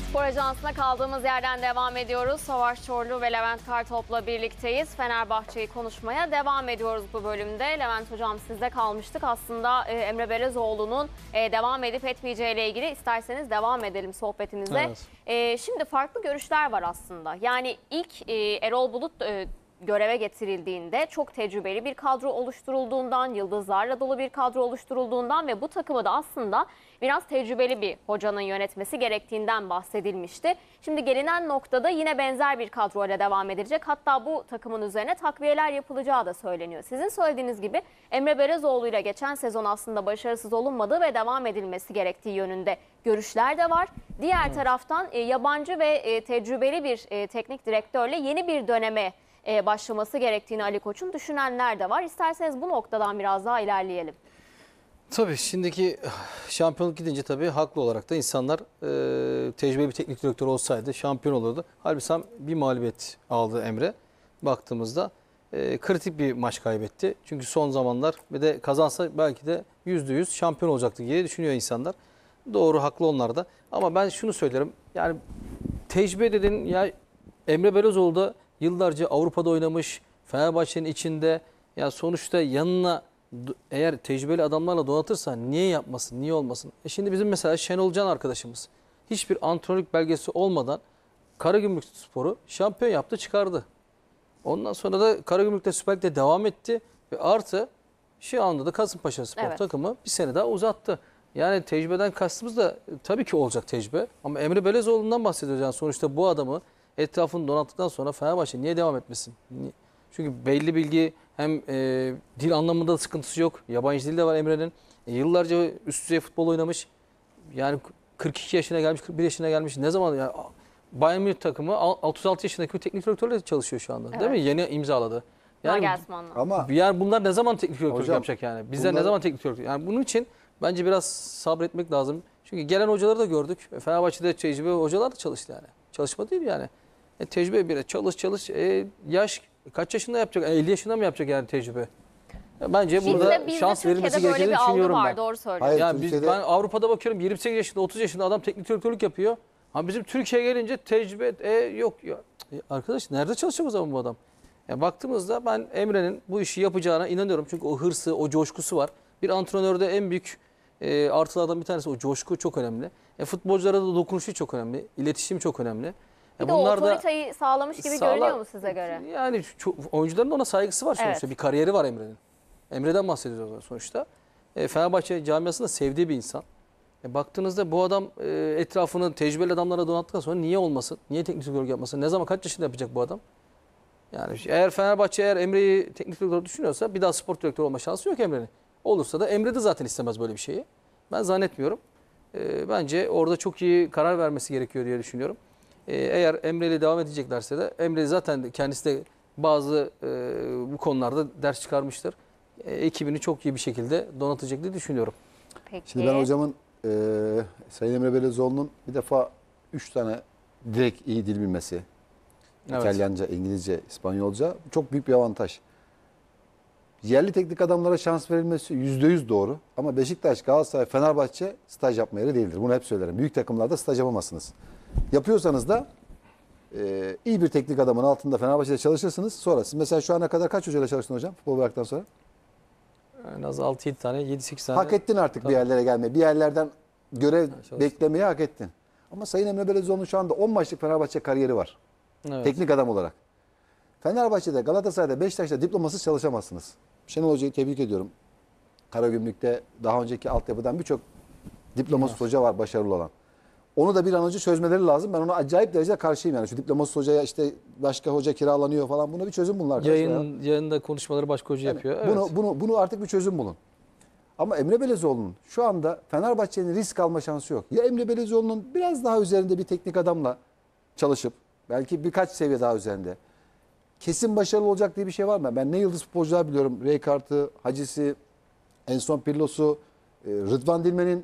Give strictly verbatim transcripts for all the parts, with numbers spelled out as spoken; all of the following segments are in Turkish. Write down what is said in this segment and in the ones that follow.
Spor Ajansı'na kaldığımız yerden devam ediyoruz. Savaş Çorlu ve Levent Kartop'la birlikteyiz. Fenerbahçe'yi konuşmaya devam ediyoruz bu bölümde. Levent Hocam sizde kalmıştık. Aslında e, Emre Belezoğlu'nun e, devam edip etmeyeceğiyle ilgili isterseniz devam edelim sohbetimize. Evet. E, şimdi farklı görüşler var aslında. Yani ilk e, Erol Bulut e, göreve getirildiğinde çok tecrübeli bir kadro oluşturulduğundan, yıldızlarla dolu bir kadro oluşturulduğundan ve bu takımı da aslında biraz tecrübeli bir hocanın yönetmesi gerektiğinden bahsedilmişti. Şimdi gelinen noktada yine benzer bir kadroyla devam edilecek. Hatta bu takımın üzerine takviyeler yapılacağı da söyleniyor. Sizin söylediğiniz gibi Emre Belezoğlu ile geçen sezon aslında başarısız olunmadığı ve devam edilmesi gerektiği yönünde görüşler de var. Diğer evet. taraftan e, yabancı ve e, tecrübeli bir e, teknik direktörle yeni bir döneme e, başlaması gerektiğini Ali Koç'un düşünenler de var. İsterseniz bu noktadan biraz daha ilerleyelim. Tabii şimdiki şampiyonluk gidince tabii haklı olarak da insanlar e, tecrübeli bir teknik direktör olsaydı şampiyon olurdu. Halbuki bir mağlubiyet aldı Emre. Baktığımızda e, kritik bir maç kaybetti. Çünkü son zamanlar ve de kazansa belki de yüzde yüz şampiyon olacaktı diye düşünüyor insanlar. Doğru, haklı onlar da. Ama ben şunu söylerim. Yani tecrübe dedin ya, Emre Belezoğlu da yıllarca Avrupa'da oynamış. Fenerbahçe'nin içinde. Ya sonuçta yanına eğer tecrübeli adamlarla donatırsan niye yapmasın, niye olmasın? E şimdi bizim mesela Şenol Can arkadaşımız hiçbir antrenörlük belgesi olmadan Karagümrükspor'u şampiyon yaptı, çıkardı. Ondan sonra da Karagümrük'te Süper Lig'de devam etti ve artı şu anda da Kasımpaşaspor evet. takımı bir sene daha uzattı. Yani tecrübeden kastımız da tabii ki olacak tecrübe. Ama Emre Belezoğlu'ndan bahsediyoruz. Yani sonuçta bu adamı etrafını donattıktan sonra Fenerbahçe niye devam etmesin? Niye? Çünkü belli bilgi hem e, dil anlamında da sıkıntısı yok. Yabancı dili de var Emre'nin. E, yıllarca üst düzey futbol oynamış. Yani kırk iki yaşına gelmiş, kırk bir yaşına gelmiş. Ne zaman ya Bayern Münih takımı otuz altı yaşındaki bir teknik direktörle çalışıyor şu anda. Evet. Değil mi? Yeni imzaladı. Yani ama yani bunlar ne zaman teknik direktörlük yapacak yani? Bizler bunlar... ne zaman teknik direktörlük? Yani bunun için bence biraz sabretmek lazım. Çünkü gelen hocaları da gördük. Fenerbahçe'de tecrübeli hocalar da çalıştı yani. Çalışma değil yani. E, tecrübe bir çalış çalış. E, yaş kaç yaşında yapacak? E, elli yaşında mı yapacak yani tecrübe? E, bence Şimdi burada şans verilmesi gerektiğini düşünüyorum var, ben. Doğru söylüyorsun. Yani biz, ben Avrupa'da bakıyorum yirmi sekiz yaşında otuz yaşında adam teknik direktörlük yapıyor. Ama bizim Türkiye'ye gelince tecrübe e, yok. Ya. E, arkadaş nerede çalışacak o zaman bu adam? Yani baktığımızda ben Emre'nin bu işi yapacağına inanıyorum. Çünkü o hırsı, o coşkusu var. Bir antrenörde en büyük e, artılardan bir tanesi o coşku çok önemli. E, futbolculara da dokunuşu çok önemli. İletişim çok önemli. Bir de bunlar o otoriteyi sağlamış gibi sağla, görünüyor mu size göre? Yani çok, oyuncuların da ona saygısı var sonuçta. Evet. Bir kariyeri var Emre'nin. Emre'den bahsediyoruz sonuçta. E, Fenerbahçe camiasında sevdiği bir insan. E, baktığınızda bu adam e, etrafını tecrübeli adamlara donattıktan sonra niye olmasın? Niye teknik direktör yapmasın? Ne zaman, kaç yaşında yapacak bu adam? Yani eğer Fenerbahçe eğer Emre'yi teknik direktör düşünüyorsa bir daha spor direktörü olma şansı yok Emre'nin. Olursa da Emre de zaten istemez böyle bir şeyi. Ben zannetmiyorum. E, bence orada çok iyi karar vermesi gerekiyor diye düşünüyorum. Eğer Emre ile devam edeceklerse de Emre zaten kendisi de bazı e, bu konularda ders çıkarmıştır. E, ekibini çok iyi bir şekilde donatacak diye düşünüyorum. Peki. Şimdi ben hocamın e, Sayın Emre Belezoğlu'nun bir defa üç tane direkt iyi dil bilmesi. Evet. İtalyanca, İngilizce, İspanyolca çok büyük bir avantaj. Yerli teknik adamlara şans verilmesi yüzde yüz doğru. Ama Beşiktaş, Galatasaray, Fenerbahçe staj yapma yeri değildir. Bunu hep söylerim. Büyük takımlarda staj yapamazsınız. Yapıyorsanız da e, iyi bir teknik adamın altında Fenerbahçe'de çalışırsınız. Sonra siz mesela şu ana kadar kaç hocayla çalıştın hocam futbol bıraktıktan sonra? En az altı yedi tane, yedi sekiz tane. Hak ettin artık tabii. Bir yerlere gelmeyi. Bir yerlerden görev yani beklemeyi hak ettin. Ama Sayın Emre Belezoğlu'nun şu anda on maçlık Fenerbahçe kariyeri var. Evet. Teknik adam olarak. Fenerbahçe'de, Galatasaray'da, Beşiktaş'ta diplomasız çalışamazsınız. Şenol Hoca'yı tebrik ediyorum. Karagümrük'te daha önceki altyapıdan birçok diplomasız hoca var başarılı olan. Onu da bir an önce çözmeleri lazım. Ben ona acayip derecede karşıyım yani. Şu diplomasız hocaya işte başka hoca kiralanıyor falan. Buna bir çözüm bulun arkadaşlar. Yayın, yayında konuşmaları başka hoca yani yapıyor. Evet. Bunu, bunu, bunu artık bir çözüm bulun. Ama Emre Belezoğlu'nun şu anda Fenerbahçe'nin risk alma şansı yok. Ya Emre Belezoğlu'nun biraz daha üzerinde bir teknik adamla çalışıp belki birkaç seviye daha üzerinde kesin başarılı olacak diye bir şey var mı? Ben ne yıldız futbolcular biliyorum. Reykart'ı, Hacı'sı, en son Pirlos'u, Rıdvan Dilmen'in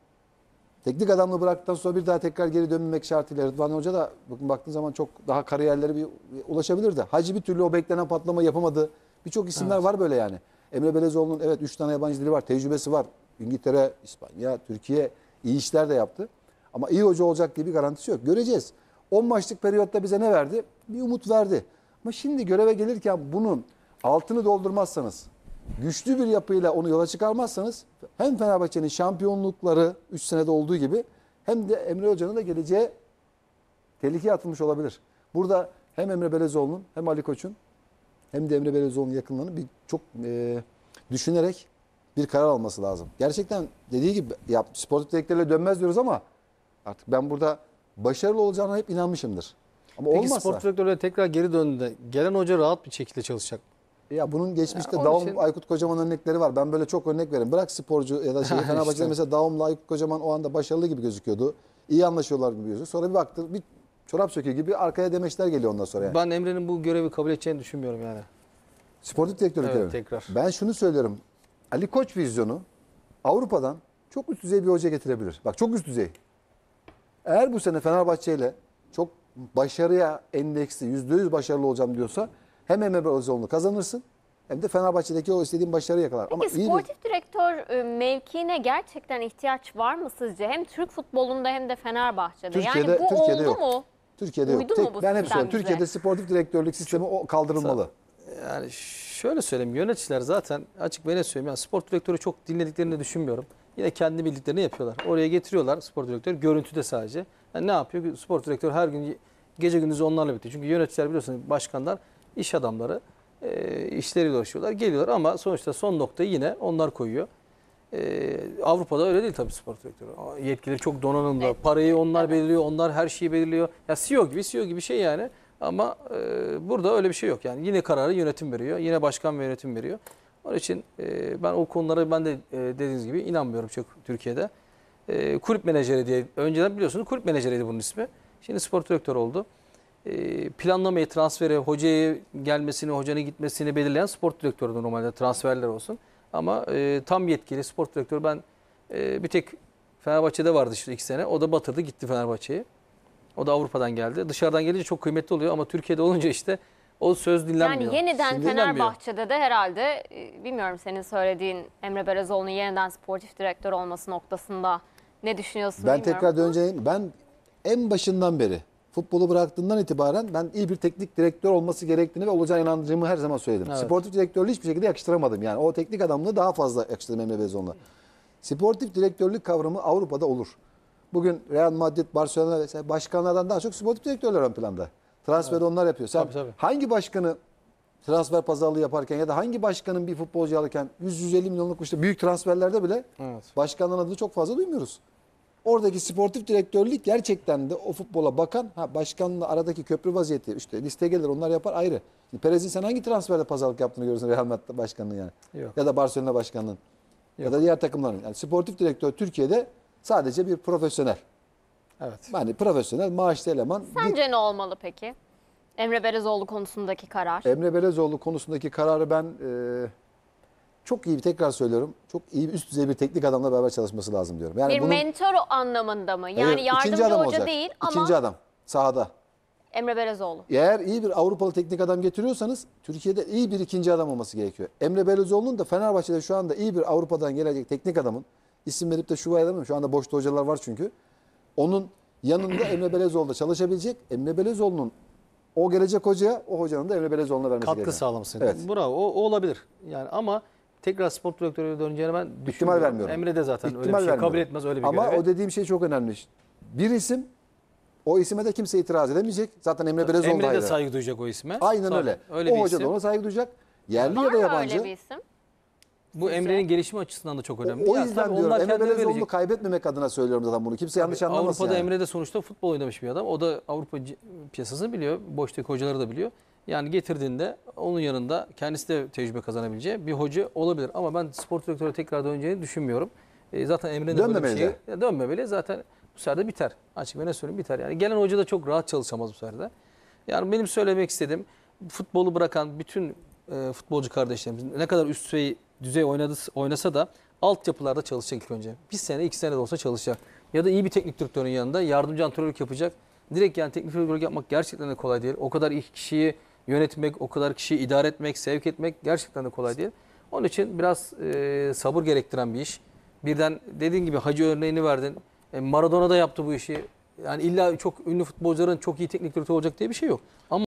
teknik adamlığı bıraktıktan sonra bir daha tekrar geri dönmemek şartıyla Rıdvan Hoca da bakın baktığın zaman çok daha kariyerleri bir ulaşabilirdi. Hacı bir türlü o beklenen patlama yapamadı. Birçok isimler evet. var böyle yani. Emre Belezoğlu'nun evet üç tane yabancı dili var, tecrübesi var. İngiltere, İspanya, Türkiye iyi işler de yaptı. Ama iyi hoca olacak diye bir garantisi yok. Göreceğiz. on maçlık periyotta bize ne verdi? Bir umut verdi. Ama şimdi göreve gelirken bunun altını doldurmazsanız, güçlü bir yapıyla onu yola çıkarmazsanız hem Fenerbahçe'nin şampiyonlukları üç senede olduğu gibi hem de Emre Hoca'nın da geleceğe tehlikeye atılmış olabilir. Burada hem Emre Belezoğlu'nun hem Ali Koç'un hem de Emre Belezoğlu'nun yakınlarını bir çok e, düşünerek bir karar alması lazım. Gerçekten dediği gibi ya, sportif direktörle dönmez diyoruz ama artık ben burada başarılı olacağına hep inanmışımdır. Ama Peki olmazsa spor direktörleri tekrar geri döndüğünde gelen hoca rahat bir şekilde çalışacak. ya bunun geçmişte Ya onun Daum, için- Aykut Kocaman örnekleri var. Ben böyle çok örnek veririm. Bırak sporcu ya da şey. Fenerbahçe'de İşte. mesela Daum'la Aykut Kocaman o anda başarılı gibi gözüküyordu. İyi anlaşıyorlar gibi gözüküyor. Sonra bir baktı bir çorap söküğü gibi arkaya demeçler geliyor ondan sonra yani. Ben Emre'nin bu görevi kabul edeceğini düşünmüyorum yani. Sportif direktörlük Evet, görevi. tekrar. Ben şunu söylüyorum. Ali Koç vizyonu Avrupa'dan çok üst düzey bir hoca getirebilir. Bak çok üst düzey. Eğer bu sene Fenerbahçe ile çok başarıya endeksli, yüzde yüz başarılı olacağım diyorsa hem Emre Belezoğlu'nu kazanırsın hem de Fenerbahçe'deki o istediğin başarıyı yakalar. Ama Peki iyi bir- sportif direktör e, mevkiine gerçekten ihtiyaç var mı sizce? Hem Türk futbolunda hem de Fenerbahçe'de. Türkiye'de- yani bu Türkiye'de oldu yok. mu? Türkiye'de yok. Uydu Tek, mu bu ben hep sistem söylüyorum. bize? Türkiye'de sportif direktörlük sistemi o kaldırılmalı. Yani şöyle söyleyeyim, yöneticiler zaten açık ve net söyleyeyim. Yani spor direktörü çok dinlediklerini düşünmüyorum. Yine kendi bildiklerini yapıyorlar. Oraya getiriyorlar spor direktörü görüntüde sadece. Yani ne yapıyor? Spor direktörü her gün gece gündüz onlarla bitiyor. Çünkü yöneticiler biliyorsunuz başkanlar iş adamları e, işleriyle uğraşıyorlar. Geliyorlar ama sonuçta son noktayı yine onlar koyuyor. E, Avrupa'da öyle değil tabii spor direktörü. Yetkileri çok donanımlı. Evet. Parayı onlar Evet. belirliyor. Onlar her şeyi belirliyor. Ya C E O gibi C E O gibi şey yani. Ama e, burada öyle bir şey yok. Yani yine kararı yönetim veriyor. Yine başkan ve yönetim veriyor. Onun için e, ben o konulara ben de e, dediğiniz gibi inanmıyorum çok Türkiye'de. E, kulüp menajeri diye önceden biliyorsunuz kulüp menajeriydi bunun ismi. Şimdi spor direktör oldu. E, planlamayı, transferi, hocaya gelmesini, hocanın gitmesini belirleyen spor direktörü normalde transferler olsun. Ama e, tam yetkili spor direktörü ben e, bir tek Fenerbahçe'de vardı işte iki sene. O da batırdı gitti Fenerbahçe'yi. O da Avrupa'dan geldi. Dışarıdan gelince çok kıymetli oluyor ama Türkiye'de olunca işte o söz dinlenmiyor. Yani yeniden Şimdi dinlenmiyor. Fenerbahçe'de de herhalde e, bilmiyorum senin söylediğin Emre Belezoğlu'nun yeniden sportif direktör olması noktasında ne düşünüyorsun Ben bilmiyorum. tekrar döneceğim. Ben en başından beri futbolu bıraktığından itibaren ben iyi bir teknik direktör olması gerektiğini ve olacağına inandığımı her zaman söyledim. Evet. Sportif direktörlüğü hiçbir şekilde yakıştıramadım. Yani o teknik adamlığı daha fazla yakıştırdım Emre Belezoğlu'na. Sportif direktörlük kavramı Avrupa'da olur. Bugün Real Madrid, Barcelona vesaire başkanlardan daha çok sportif direktörler ön planda. Transferi onlar yapıyor. Sen Tabii, tabii. hangi başkanı transfer pazarlığı yaparken ya da hangi başkanın bir futbolcu alırken yüz yüz elli milyonluk işte büyük transferlerde bile Evet. başkanların adını çok fazla duymuyoruz. Oradaki sportif direktörlük gerçekten de o futbola bakan, ha başkanla aradaki köprü vaziyeti işte liste gelir onlar yapar ayrı. Şimdi Perez'in sen hangi transferde pazarlık yaptığını görüyorsun Real Madrid başkanının yani. Yok. Ya da Barcelona başkanının. Ya Yok. da diğer takımların. Yani sportif direktör Türkiye'de sadece bir profesyonel. Evet. Yani profesyonel maaşlı eleman. Bir- Sence ne olmalı peki? Emre Belezoğlu konusundaki karar. Emre Belezoğlu konusundaki kararı ben e, çok iyi tekrar söylüyorum. Çok iyi üst düzey bir teknik adamla beraber çalışması lazım diyorum. Yani bir bunun- mentor anlamında mı? Yani Evet, yardımcı ikinci adam hoca olacak. değil İkinci ama adam sahada. Emre Belezoğlu. Eğer iyi bir Avrupalı teknik adam getiriyorsanız Türkiye'de iyi bir ikinci adam olması gerekiyor. Emre Belezoğlu'nun da Fenerbahçe'de şu anda iyi bir Avrupa'dan gelecek teknik adamın isim verip de şu ayarlamıyorum. Şu anda boşta hocalar var çünkü. Onun yanında Emre Belezoğlu da çalışabilecek. Emre Belezoğlu'nun o gelecek hocaya o hocanın da Emre Belezoğlu'na vermesi Katkı gerekiyor. sağlaması. Evet. Bravo. O, o olabilir. Yani ama tekrar spor direktörüne döneceğine ben düşünmüyorum. İhtimal vermiyorum. Emre de zaten öyle bir İhtimal şey kabul vermiyorum. etmez öyle bir Ama görevi. o dediğim şey çok önemli. Bir isim o isime de kimse itiraz edemeyecek. Zaten Emre Belezoğlu da Emre de ayrı. saygı duyacak o isme. Aynen Tabii, öyle. Öyle o bir hoca isim. da ona saygı duyacak. Yerli Var ya da mı yabancı. öyle bir isim? Bu Emre'nin gelişimi açısından da çok önemli. O Ya yüzden tabii diyorum onlar Emre kendileri Belezoğlu'nu verecek. kaybetmemek adına söylüyorum zaten bunu. Kimse yanlış anlamasın Avrupa'da yani. Emre de sonuçta futbol oynamış bir adam. O da Avrupa c- piyasasını biliyor. Boştaki hocaları da biliyor. Yani getirdiğinde onun yanında kendisi de tecrübe kazanabileceği bir hoca olabilir. Ama ben spor direktörü tekrar döneceğini düşünmüyorum. E, zaten Emre'nin böyle bir Dönmemeli şeyi de. Ya dönmemeli. Zaten bu sefer de biter. Açık ve ne söyleyeyim biter. Yani gelen hoca da çok rahat çalışamaz bu sefer de. Yani benim söylemek istediğim futbolu bırakan bütün e, futbolcu kardeşlerimiz ne kadar üst düzey, düzey oynadı, oynasa da altyapılarda çalışacak ilk önce. Bir sene iki sene de olsa çalışacak. Ya da iyi bir teknik direktörün yanında yardımcı antrenörlük yapacak. Direkt yani teknik direktörlük yapmak gerçekten de kolay değil. O kadar iyi kişiyi yönetmek, o kadar kişiyi idare etmek, sevk etmek gerçekten de kolay değil. Onun için biraz e, sabır gerektiren bir iş. Birden dediğin gibi hacı örneğini verdin. E, Maradona da yaptı bu işi. Yani illa çok ünlü futbolcuların çok iyi teknik direktör olacak diye bir şey yok. Ama